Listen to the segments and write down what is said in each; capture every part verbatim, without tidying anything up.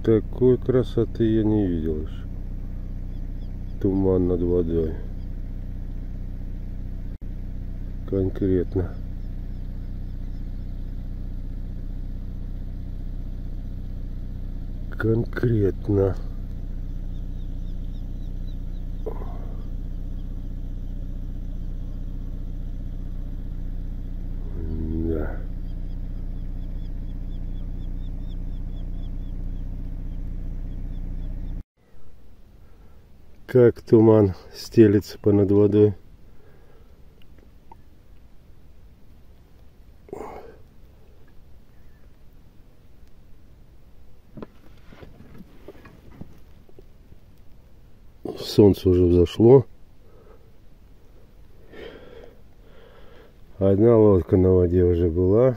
Такой красоты я не видел еще. Туман над водой. Конкретно. Конкретно. Да. Как туман стелется понад водой. Солнце уже взошло. Одна лодка на воде уже была.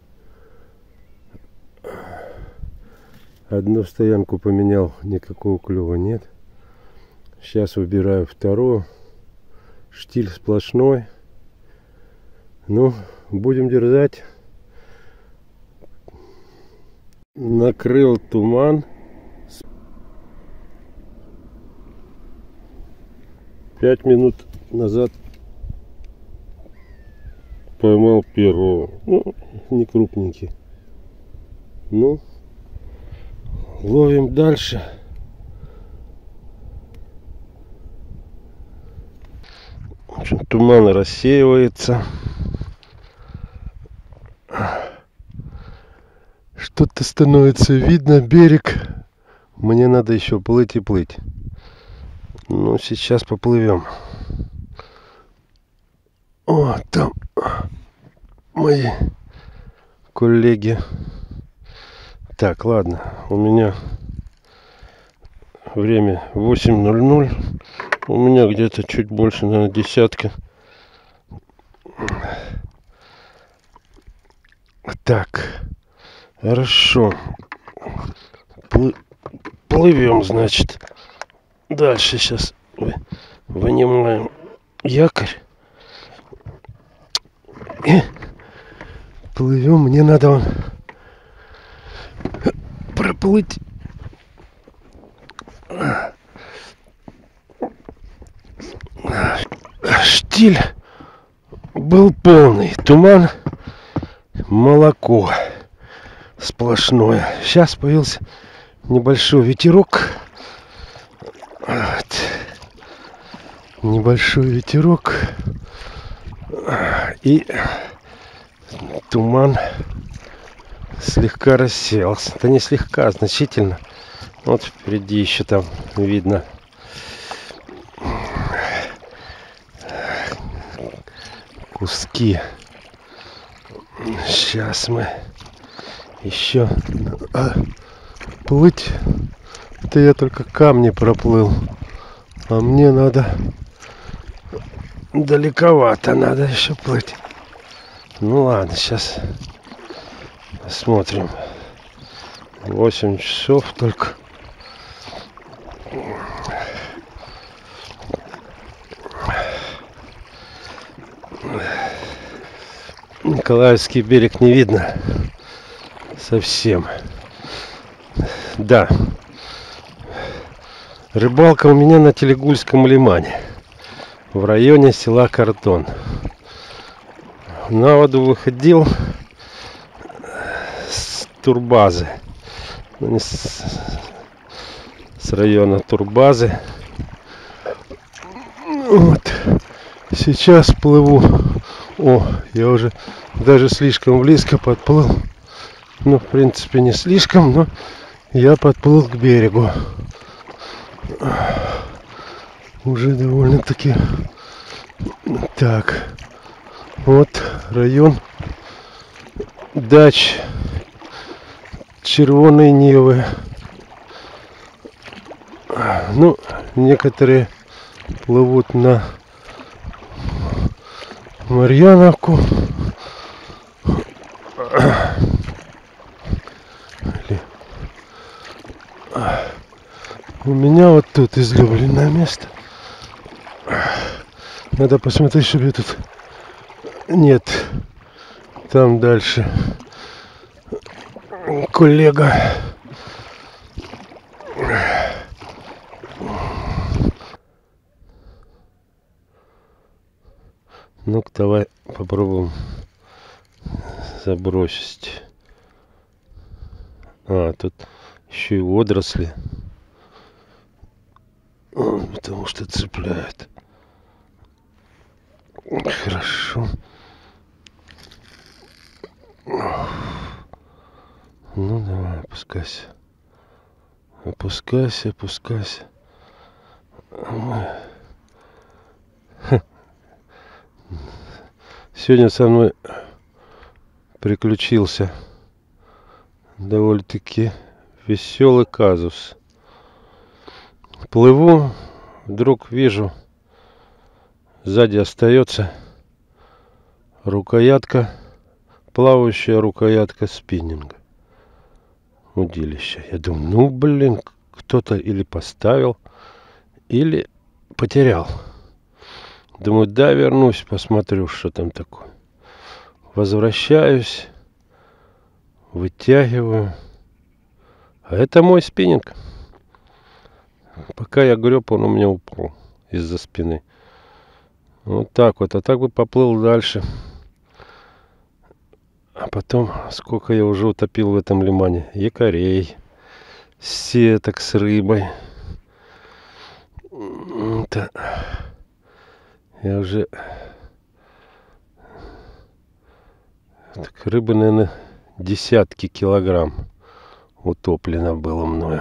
Одну стоянку поменял, никакого клёва нет. Сейчас выбираю вторую. Штиль сплошной. Ну, будем дерзать. Накрыл туман. Пять минут назад поймал первого. Ну, не крупненький. Ну, ловим дальше. В общем, туман рассеивается. Что-то становится видно, берег. Мне надо еще плыть и плыть. Ну, сейчас поплывем. О, там мои коллеги. Так, ладно, у меня время восемь ноль ноль. У меня где-то чуть больше, наверное, десятка. Так, хорошо. Плы- плывем, значит. Дальше сейчас вынимаем якорь. И плывем. Мне надо вон проплыть. Штиль был полный. Туман, молоко сплошное. Сейчас появился небольшой ветерок. Вот. Небольшой ветерок. И туман слегка рассеялся. Да не слегка, а значительно. Вот впереди еще там видно куски. Сейчас мы еще а, плыть. Это я только камни проплыл. А мне надо далековато, надо еще плыть. Ну ладно, сейчас посмотрим. восемь часов только. Николаевский берег не видно совсем. Да. Рыбалка у меня на Телегульском лимане. В районе села Картон. На воду выходил с турбазы. Ну, с, с района турбазы. Вот. Сейчас плыву. О, я уже даже слишком близко подплыл. Ну, в принципе, не слишком, но я подплыл к берегу. Уже довольно-таки. Так. Вот район дач Червоной Невы. Ну, некоторые плывут на Марьяновку. У меня вот тут излюбленное место. Надо посмотреть, чтобы я тут... Нет. Там дальше коллега Ну-ка, давай попробуем забросить. А, тут еще и водоросли. О, потому что цепляет. Хорошо. Ну давай, опускайся. Опускайся, опускайся. Сегодня со мной приключился довольно-таки веселый казус. Плыву, вдруг вижу, сзади остается рукоятка, плавающая рукоятка спиннинга. Удилище. Я думаю, ну блин, кто-то или поставил, или потерял. Думаю, да, вернусь, посмотрю, что там такое. Возвращаюсь, вытягиваю. А это мой спиннинг. Пока я греб, он у меня упал из-за спины. Вот так вот. А так бы поплыл дальше. А потом, сколько я уже утопил в этом лимане. Якорей, сеток с рыбой. Это... Я уже... Так, рыбы, наверное, десятки килограмм утоплено было мною.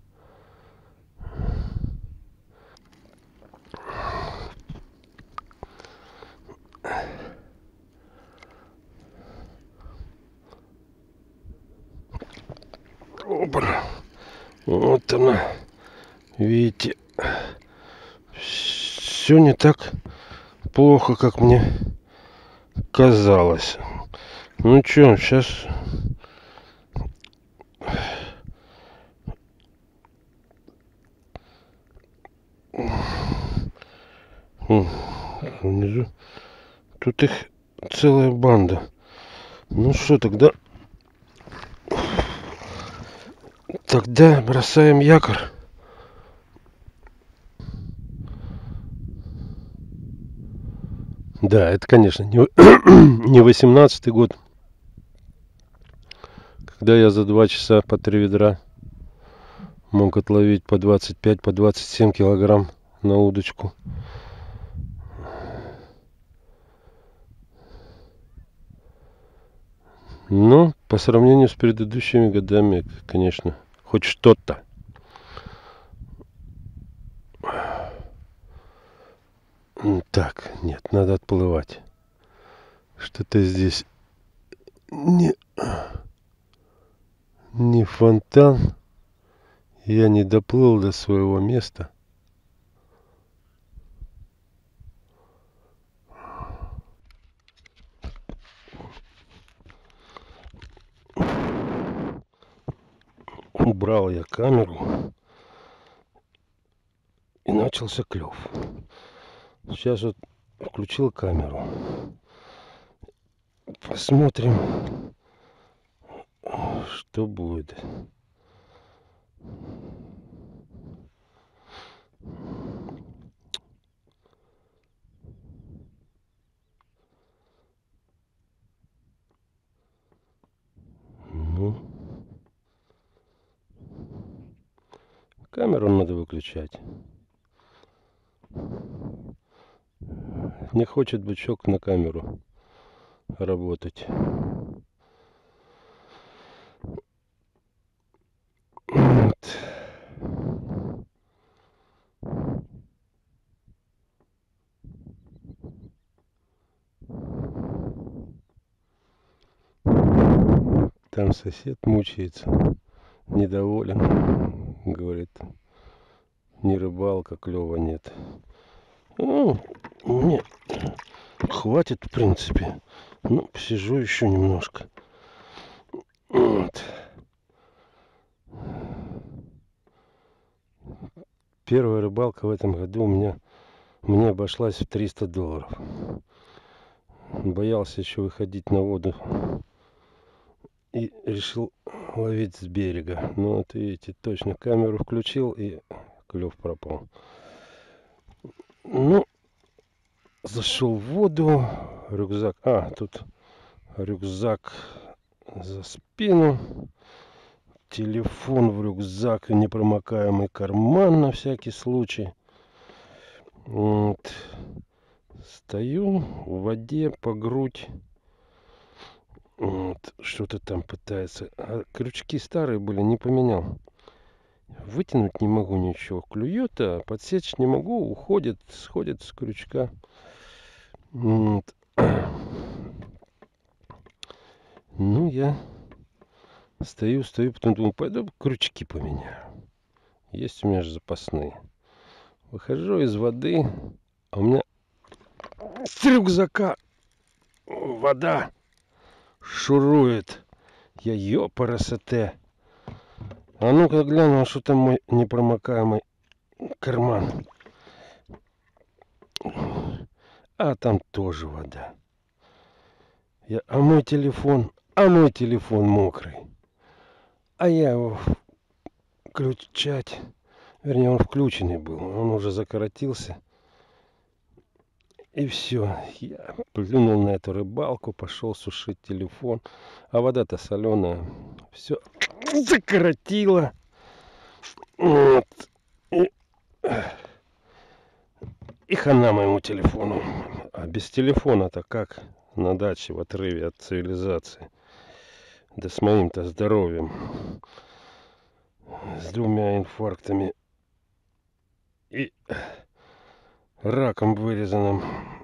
Опа. Вот она. Видите, все не так плохо, как мне казалось. Ну что, сейчас внизу тут их целая банда. Ну что, тогда тогда бросаем якорь. Да, это, конечно, не не восемнадцатый год, когда я за два часа по три ведра мог отловить по двадцать пять, по двадцать семь килограмм на удочку. Но по сравнению с предыдущими годами, конечно, хоть что-то. Так, нет, надо отплывать. Что-то здесь не, не фонтан. Я не доплыл до своего места. Убрал я камеру. И начался клев. Сейчас вот включил камеру. Посмотрим, что будет. Ну, камеру надо выключать. Не хочет бычок на камеру работать. Вот. Там сосед мучается, недоволен, говорит, не рыбалка, клёва нет. Ну, мне хватит, в принципе. Ну, посижу еще немножко. Вот. Первая рыбалка в этом году у меня мне обошлась в триста долларов. Боялся еще выходить на воду и решил ловить с берега. Ну вот видите, точно камеру включил и клев пропал. Ну, зашел в воду. Рюкзак. А, тут рюкзак за спину. Телефон в рюкзак и непромокаемый карман на всякий случай. Вот. Стою в воде по грудь. Вот. Что-то там пытается. А крючки старые были, не поменял. Вытянуть не могу ничего. Клюет, а подсечь не могу. Уходит, сходит с крючка. Вот. Ну, я стою, стою, потом думаю, пойду крючки поменяю. Есть у меня же запасные. Выхожу из воды, а у меня с рюкзака вода шурует. Я ёпарасоте. А ну-ка гляну, что там мой непромокаемый карман. А там тоже вода. Я, а мой телефон, а мой телефон мокрый. А я его включать, вернее, он включенный был, он уже закоротился. И все, я плюнул на эту рыбалку, пошел сушить телефон, а вода-то соленая, все закоротило. Вот. И, и хана моему телефону. А без телефона-то как на даче в отрыве от цивилизации? Да с моим-то здоровьем. С двумя инфарктами и раком вырезанным.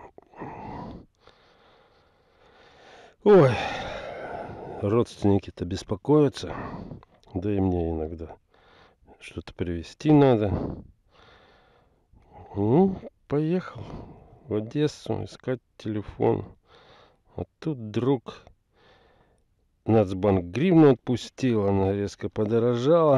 Ой, родственники-то беспокоятся. Да и мне иногда что-то привезти надо. Ну, поехал в Одессу искать телефон. А тут друг Нацбанк гривну отпустил, она резко подорожала.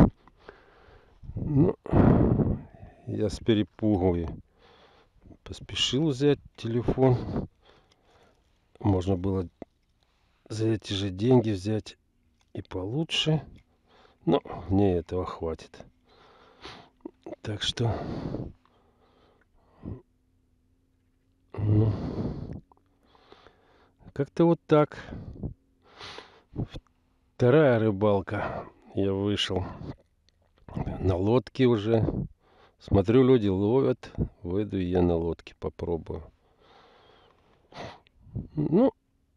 Ну, я с перепугу поспешил взять телефон. Можно было за эти же деньги взять и получше. Но мне этого хватит. Так что... Ну, как-то вот так. Вторая рыбалка. Я вышел на лодке уже. Смотрю, люди ловят. Выйду и я на лодке попробую. Ну,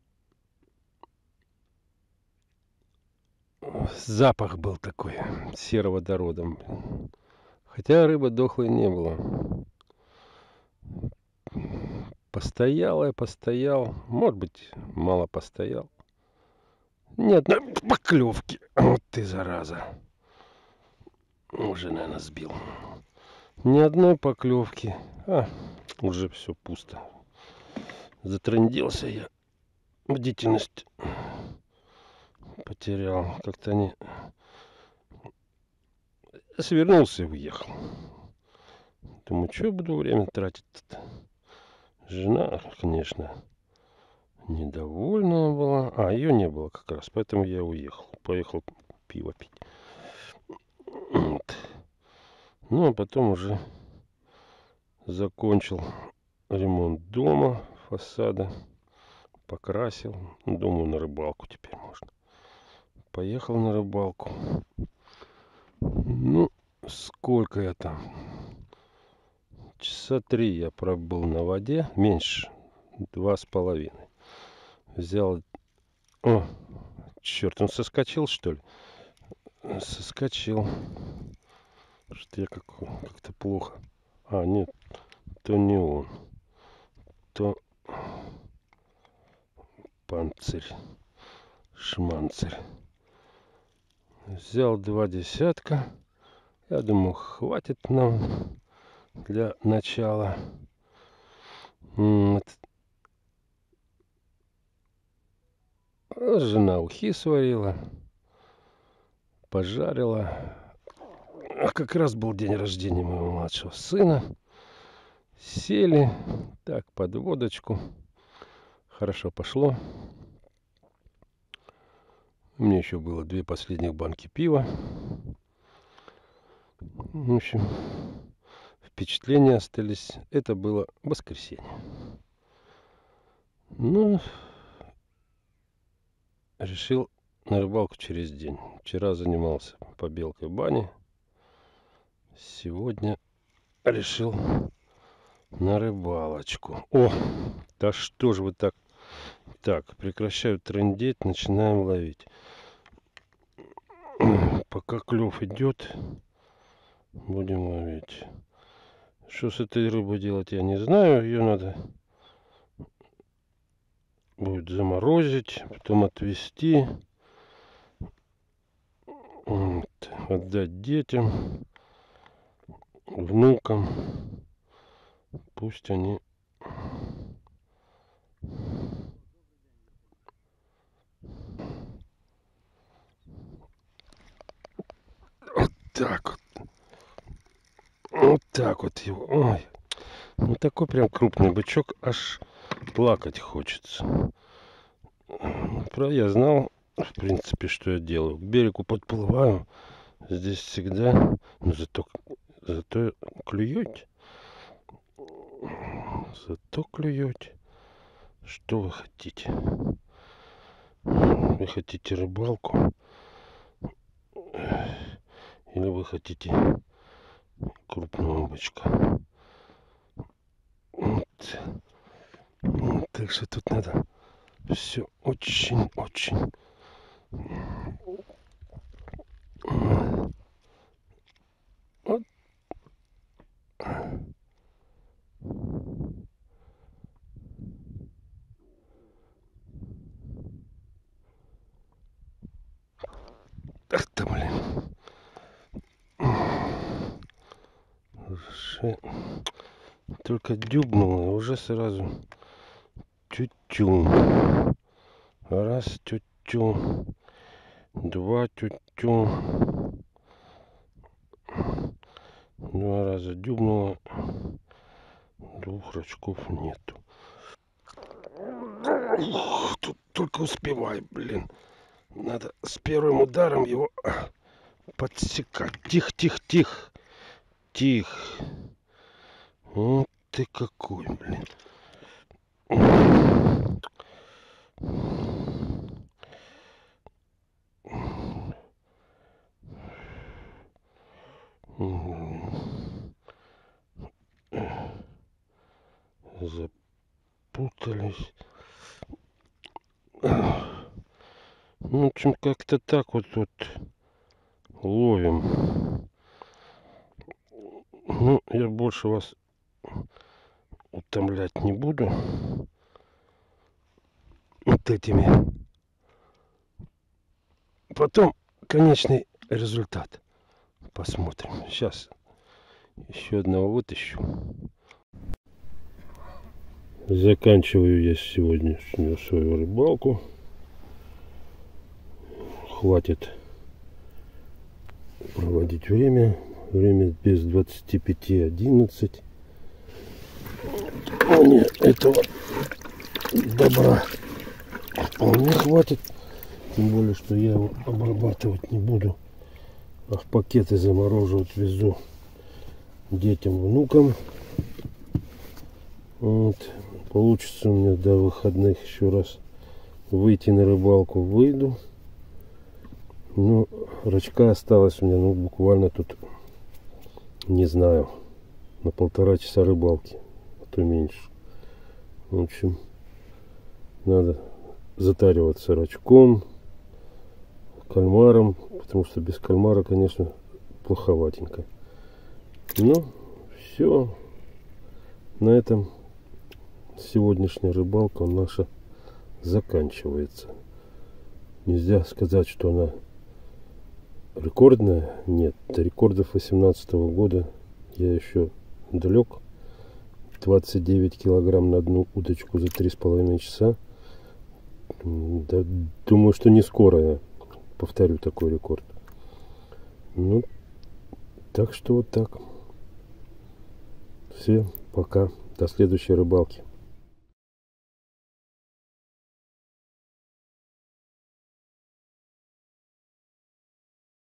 запах был такой сероводородом. Хотя рыба дохлой не было. Постоял я, постоял. Может быть, мало постоял. Ни одной поклевки. Вот ты, зараза. Уже, наверное, сбил. Ни одной поклевки. А, уже все пусто. Затрындился я. Бдительность потерял. Как-то не... Свернулся и уехал. Думаю, что я буду время тратить-то? Жена, конечно, недовольная была. А, ее не было как раз, поэтому я уехал. Поехал пиво пить. Вот. Ну, а потом уже закончил ремонт дома, фасада. Покрасил. Думаю, на рыбалку теперь можно. Поехал на рыбалку. Ну, сколько я там? Часа три я пробыл на воде. Меньше. Два с половиной. Взял... О, черт, он соскочил, что ли? Соскочил. Что-то я как, как-то плохо. А, нет, то не он. То панцирь. Шманцирь. Взял два десятка. Я думаю, хватит нам для начала. Вот. Жена ухи сварила. Пожарила. А как раз был день рождения моего младшего сына. Сели. Так, под водочку. Хорошо пошло. У меня еще было две последних банки пива. В общем, впечатления остались. Это было воскресенье. Ну, решил на рыбалку через день. Вчера занимался побелкой бани. Сегодня решил на рыбалочку. О, да что же вы так? Так, прекращаю трындеть, начинаем ловить. Пока клев идет, будем ловить. Что с этой рыбой делать, я не знаю. Ее надо будет заморозить, потом отвезти, вот, отдать детям, внукам. Пусть они вот так вот, вот так вот его. Ой, ну такой прям крупный бычок, аж плакать хочется. Про я знал, в принципе, что я делаю. К берегу подплываю. Здесь всегда, ну зато, зато клюете. Зато клюете. Что вы хотите? Вы хотите рыбалку? Или вы хотите крупного бычка? Вот. Так что тут надо все очень-очень вот. Ах ты, блин. Уже только дюбнуло, и уже сразу тю-тю. Раз тю-тю. Два тю-тю. Два раза дюбнуло. Двух рачков нету. Тут только успевай, блин. Надо с первым ударом его подсекать. Тихо, тихо, тихо. Тихо. Вот ты какой, блин. Запутались. Ну, в общем, как-то так вот вот ловим. Ну, я больше вас утомлять не буду вот этими. Потом конечный результат посмотрим. Сейчас еще одного вытащу. Заканчиваю я сегодняшнюю свою рыбалку. Хватит проводить время. Время без двадцати пяти одиннадцать. Мне этого добра вполне хватит. Тем более, что я его обрабатывать не буду. А в пакеты замораживать везу детям, внукам. Вот. Получится у меня до выходных еще раз выйти на рыбалку. Выйду. Ну, рачка осталось у меня, ну, буквально тут, не знаю, на полтора часа рыбалки, а то меньше. В общем, надо затариваться рачком, кальмаром, потому что без кальмара, конечно, плоховатенько. Ну, все. На этом сегодняшняя рыбалка наша заканчивается. Нельзя сказать, что она рекордная. Нет, до рекордов восемнадцатого года я еще далек. двадцать девять килограмм на одну удочку за три с половиной часа. Да, думаю, что не скоро я повторю такой рекорд. Ну, так что вот так. Все, пока. До следующей рыбалки.